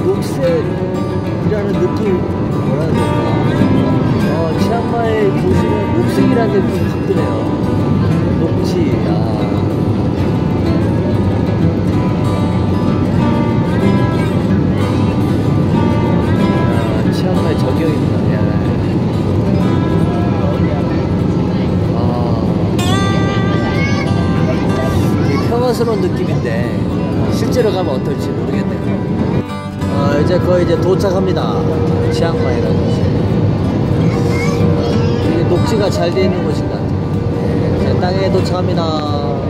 녹색이라는 느낌, 뭐라 해야 될까? 치앙마이 도시는 녹색이라는 느낌이 확 드네요. 녹지. 치앙마이 전경입니다. 되게 평화스러운 느낌인데 실제로 가면 어떨지 모르겠네요. 이제 거의 이제 도착합니다. 치앙마이라는 곳이. 이게 녹지가 잘 되어 있는 곳인 것 같아요. 이제 땅에 도착합니다.